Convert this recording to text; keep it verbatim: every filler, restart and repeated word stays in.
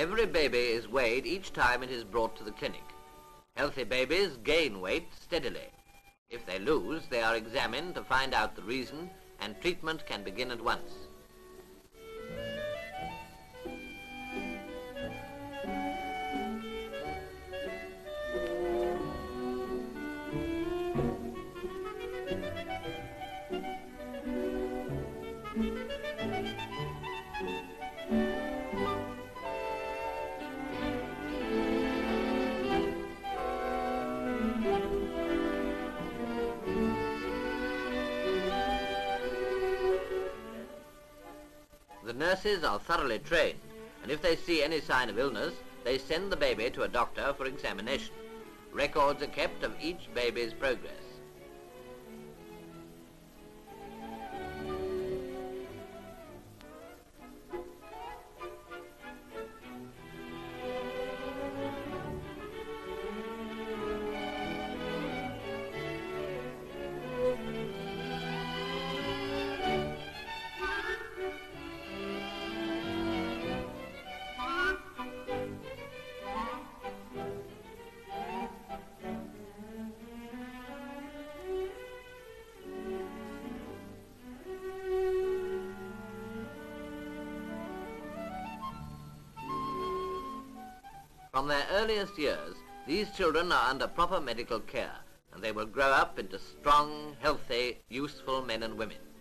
Every baby is weighed each time it is brought to the clinic. Healthy babies gain weight steadily. If they lose, they are examined to find out the reason, and treatment can begin at once. The nurses are thoroughly trained, and if they see any sign of illness, they send the baby to a doctor for examination. Records are kept of each baby's progress. From their earliest years, these children are under proper medical care, and they will grow up into strong, healthy, useful men and women.